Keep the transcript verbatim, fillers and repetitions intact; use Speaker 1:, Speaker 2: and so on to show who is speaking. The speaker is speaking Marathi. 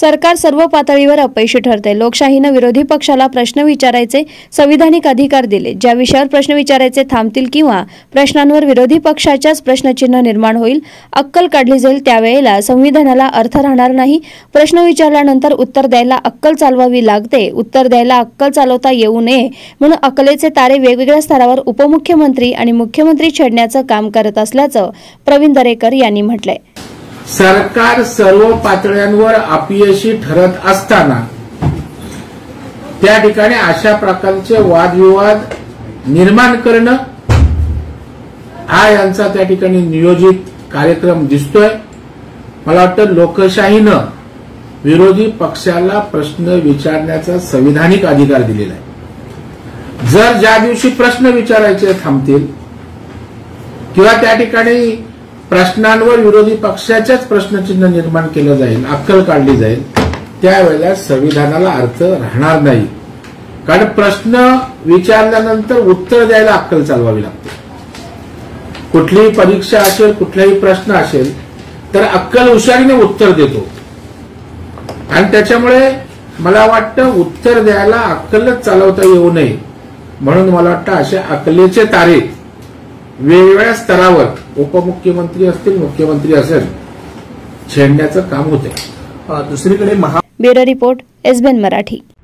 Speaker 1: सरकार सर्व पातळीवर अपयशी ठरते। लोकशाहीने विरोधी पक्षाला प्रश्न विचारायचे संविधानिक अधिकार दिले। ज्या विषयावर प्रश्न विचारायचे थांबतील किंवा प्रश्नांवर विरोधी पक्षाच्याच प्रश्नचिन्ह निर्माण होईल, अक्कल काढली जाईल, त्यावेळेला संविधानाला अर्थ राहणार नाही। प्रश्न विचारल्यानंतर उत्तर द्यायला अक्कल चालवावी लागते। उत्तर द्यायला अक्कल चालवता येऊ नये म्हणून अकलेचे तारे वेगवेगळ्या स्तरावर उपमुख्यमंत्री आणि मुख्यमंत्री छेडण्याचं काम करत असल्याचं प्रवीण दरेकर यांनी म्हटलंय।
Speaker 2: सरकार सर्व पातळ्यांवर अपयशी ठरत असताना त्या ठिकाणी अशा प्रकारचे वादविवाद निर्माण करणं हा यांचा त्या ठिकाणी नियोजित कार्यक्रम दिसतोय। मला वाटतं लोकशाहीनं विरोधी पक्षाला प्रश्न विचारण्याचा संविधानिक अधिकार दिलेला आहे। जर ज्या दिवशी प्रश्न विचारायचे थांबतील किंवा त्या ठिकाणी प्रश्नांवर विरोधी पक्षाच्याच प्रश्नचिन्ह निर्माण केलं जाईल, अक्कल काढली जाईल, त्यावेळेला संविधानाला अर्थ राहणार नाही। कारण प्रश्न विचारल्यानंतर उत्तर द्यायला अक्कल चालवावी लागते। कुठलीही परीक्षा असेल, कुठलाही प्रश्न असेल तर अक्कल हुशारीने उत्तर देतो आणि त्याच्यामुळे मला वाटतं उत्तर द्यायला अक्कलच चालवता येऊ नये म्हणून मला वाटतं अशा अकलेचे तारे वेगवेगळ्या स्तरावर उपमुख्यमंत्री असतील, मुख्यमंत्री असेल, छेडण्याचं काम होते।
Speaker 3: दुसरीकडे Maha
Speaker 1: bureau report SBN Marathi.